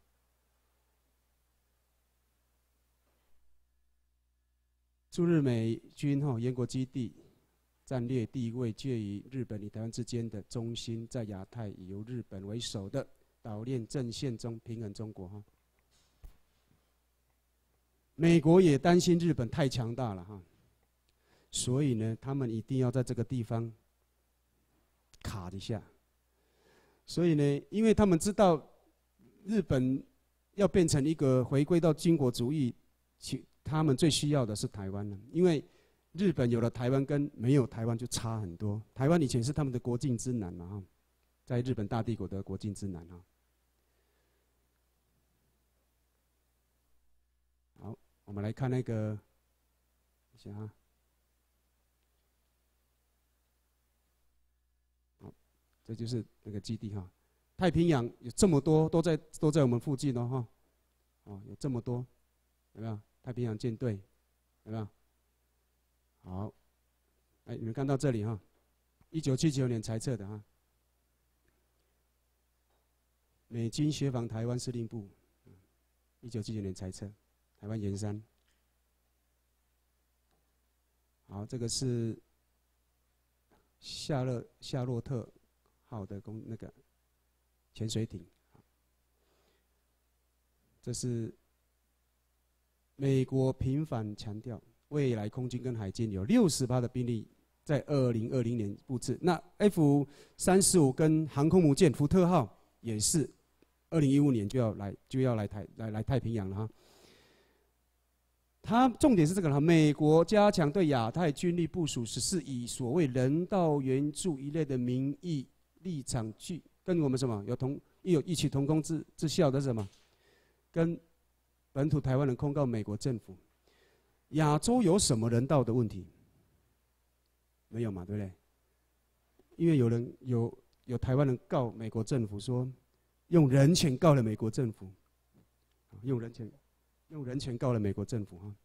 驻日美军哈延国基地战略地位介于日本与台湾之间的中心，在亚太以由日本为首的岛链阵线中平衡中国哈。美国也担心日本太强大了哈，所以呢，他们一定要在这个地方卡一下。所以呢，因为他们知道日本要变成一个回归到军国主义，其他们最需要的是台湾了，因为日本有了台湾跟没有台湾就差很多。台湾以前是他们的国境之南嘛哈，在日本大帝国的国境之南哈。好，我们来看那个，一下哈。好，这就是那个基地哈。太平洋有这么多，都在都在我们附近哦哈。哦，有这么多，有没有？太平洋舰队，有没有？好，哎，你们看到这里哈，一九七九年裁撤的哈，美军协防台湾司令部，一九七九年裁撤，台湾圆山。好，这个是夏勒夏洛特号的公那个潜水艇，这是美国频繁强调。未来空军跟海军有 百分之六十 的兵力在二零二零年布置。那 F 三十五跟航空母舰福特号也是二零一五年就要来就要来台来来太平洋了哈。它重点是这个哈，美国加强对亚太军力部署，只是以所谓人道援助一类的名义立场去跟我们什么有同有异曲同工之之效的什么，跟本土台湾人控告美国政府。亚洲有什么人道的问题？没有嘛，对不对？因为有人有有台湾人告美国政府说，用人权告了美国政府，用人权用人权告了美国政府哈。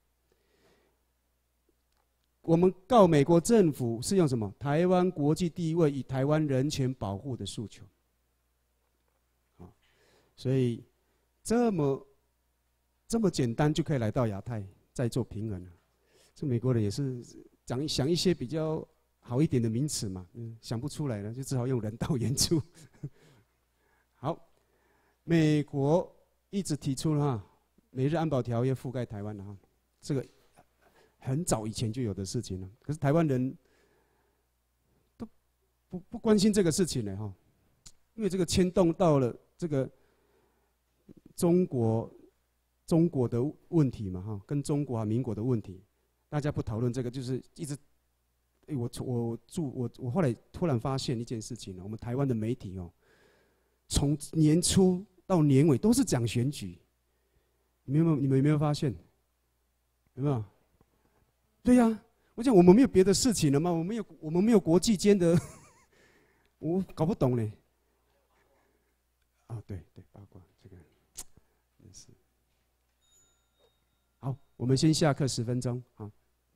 我们告美国政府是用什么？台湾国际地位与台湾人权保护的诉求。啊，所以这么这么简单就可以来到亚太。在做平衡啊，这美国人也是讲想一些比较好一点的名词嘛，嗯，想不出来了，就只好用人道援助。好，美国一直提出了哈，美日安保条约覆盖台湾的哈，这个很早以前就有的事情了，可是台湾人都不不关心这个事情了哈，因为这个牵动到了这个中国。中国的问题嘛，哈，跟中国啊、民国的问题，大家不讨论这个，就是一直，哎，我我住我我后来突然发现一件事情，我们台湾的媒体哦，从年初到年尾都是讲选举，你们有没有？你们有没有发现？有没有？对呀、啊，我讲我们没有别的事情了吗？我们没有我们没有国际间的，我搞不懂呢。啊，对对，八卦这个，真是。好，我们先下课十分钟啊。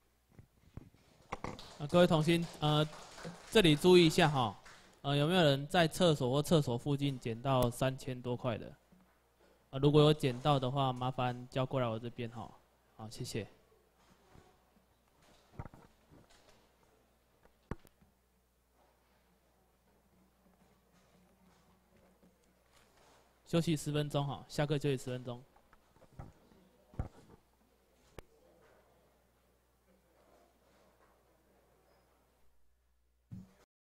啊，各位同心，呃，这里注意一下哈，呃，有没有人在厕所或厕所附近捡到三千多块的？啊，如果有捡到的话，麻烦交过来我这边哈。好，谢谢。 休息十分钟哈，下课休息十分钟。